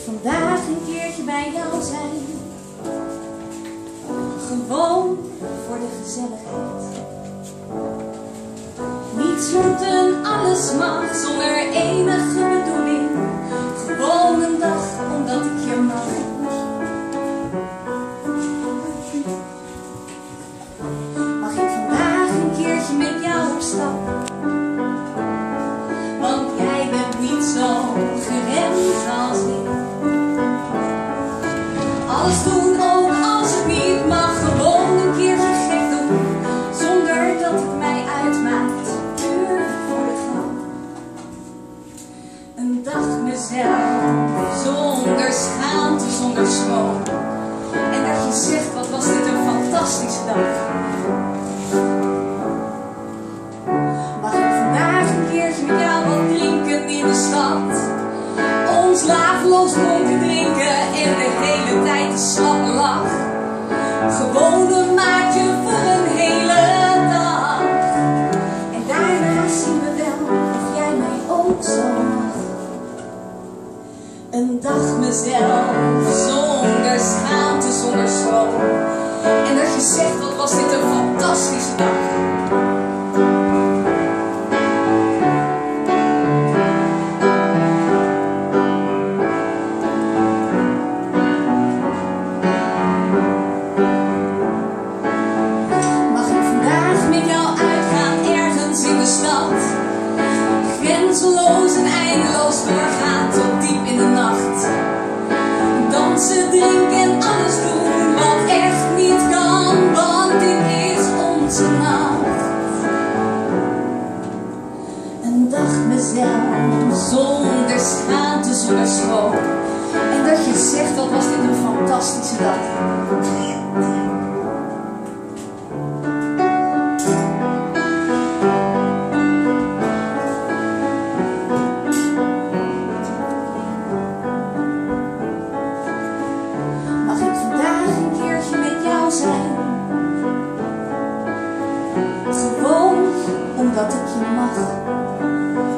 vandaag een keertje bij jou zijn. Gewoon voor de gezelligheid. Niets moet en alles mag zonder enige bedoeling. Gewoon een dag omdat ik je mag. Mag ik vandaag een keertje met jou op stap? Want jij bent niet zo geremd als ik. Alles doen ook als het niet mag. Gewoon een keertje gek doen zonder dat het mij uitmaakt. Puur voor de grap. Een dag mezelf zonder schaamte, zonder schroom. En dat je zegt, wat was dit een fantastische dag. Mag ik vandaag een keertje met jou wat drinken in de stad? Ons laveloos dronken drinken en de hele tijd de slappe lach. Gewoon een maatje voor een hele dag. En daarna zien we wel of jij mij ook zo mag. Een dag mezelf zonder schaamte, zonder schroom. En dat je zegt, wat was dit een fantastische dag. Grenzeloos en eindeloos doorgaan tot diep in de nacht. Dansen, drinken en alles doen wat echt niet kan, want dit is onze nacht. Een dag mezelf zonder schaamte, zonder schroom. En dat je zegt, wat was dit een fantastische dag. Gewoon omdat ik je mag.